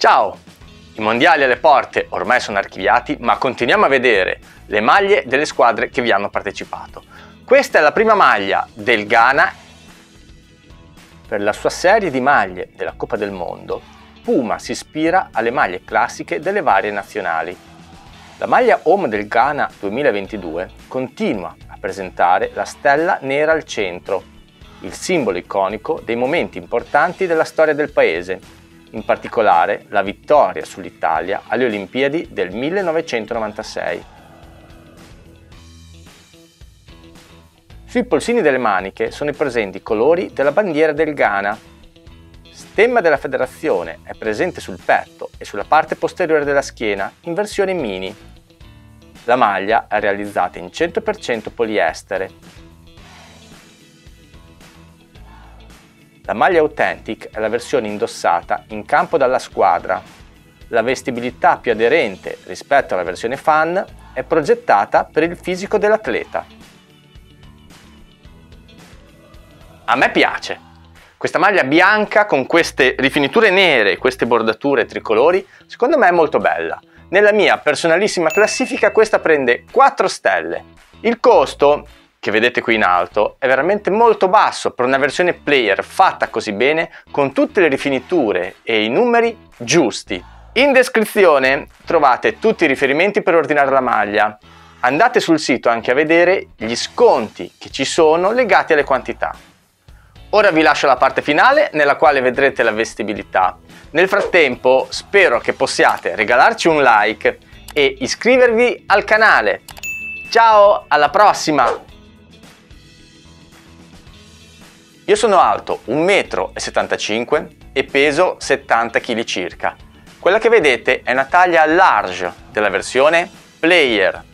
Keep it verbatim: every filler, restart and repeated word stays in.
Ciao! I mondiali alle porte ormai sono archiviati, ma continuiamo a vedere le maglie delle squadre che vi hanno partecipato. Questa è la prima maglia del Ghana. Per la sua serie di maglie della Coppa del Mondo, Puma si ispira alle maglie classiche delle varie nazionali. La maglia home del Ghana duemilaventidue continua a presentare la stella nera al centro, il simbolo iconico dei momenti importanti della storia del paese, in particolare la vittoria sull'Italia alle Olimpiadi del millenovecentonovantasei. Sui polsini delle maniche sono presenti i colori della bandiera del Ghana. Stemma della federazione è presente sul petto e sulla parte posteriore della schiena in versione mini. La maglia è realizzata in cento per cento poliestere. La maglia Authentic è la versione indossata in campo dalla squadra. La vestibilità più aderente rispetto alla versione fan è progettata per il fisico dell'atleta. A me piace! Questa maglia bianca con queste rifiniture nere, queste bordature tricolori, secondo me è molto bella. Nella mia personalissima classifica questa prende quattro stelle. Il costo, che vedete qui in alto, è veramente molto basso per una versione player fatta così bene, con tutte le rifiniture e i numeri giusti. In descrizione trovate tutti i riferimenti per ordinare la maglia. Andate sul sito anche a vedere gli sconti che ci sono legati alle quantità. Ora vi lascio la parte finale nella quale vedrete la vestibilità. Nel frattempo spero che possiate regalarci un like e iscrivervi al canale. Ciao, alla prossima! Io sono alto un metro e settantacinque e peso settanta chili circa. Quella che vedete è una taglia large della versione player.